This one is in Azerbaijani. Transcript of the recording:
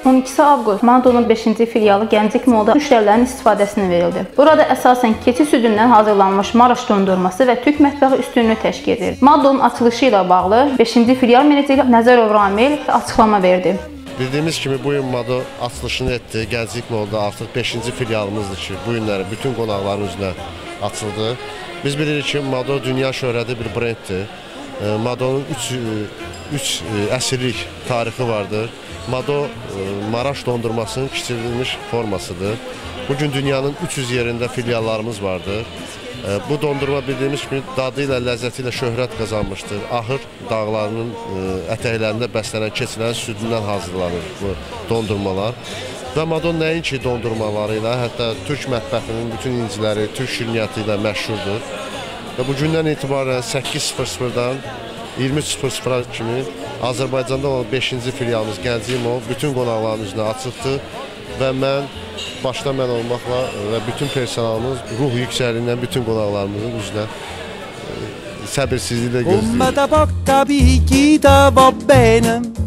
12 avqust Madonun 5-ci filialı Gənclik Molda müştərilərin istifadəsinə verildi. Burada əsasən keçi südündən hazırlanmış Maraş dondurması və Türk mətbəxi üstünlüyü təşkil edir. Madonun açılışı ilə bağlı 5-ci filial meneceri Nəzərov Ramil açıqlama verdi. Bildiyimiz kimi bu gün Mado açılışını etdi. Gənclik Molda artıq 5-ci filialımızdır ki, bu günləri bütün qonaqların üzünə açıldı. Biz bilirik ki, Mado dünya şöhrətli bir brenddir. Mado'nun 3 əsrlik tarixi vardır. Mado Maraş dondurmasının kiçildilmiş formasıdır. Bugün dünyanın 300 yerində filiallarımız vardır. Bu dondurma bildiyimiz kimi dadı ilə, ləzzəti ilə şöhrət qazanmışdır. Ahır dağlarının ətəklərində bəslənən keçilərin südündən hazırlanır bu dondurmalar. Və Mado nəinki dondurmaları ilə, hətta Türk mətbəxinin bütün inciləri, Türk şirniyyatı ilə məşhurdur. Və bu gündən etibarən 8:00-dan 23:00 kimi Azərbaycanda olan 5-ci filialımız Gənclik Mol bütün qonaqların üzünə açıqdır və mən, başda mən olmaqla və bütün personalımız ruh yüksəkliyindən bütün qonaqlarımızın üzünə səbirsizliklə gözləyir.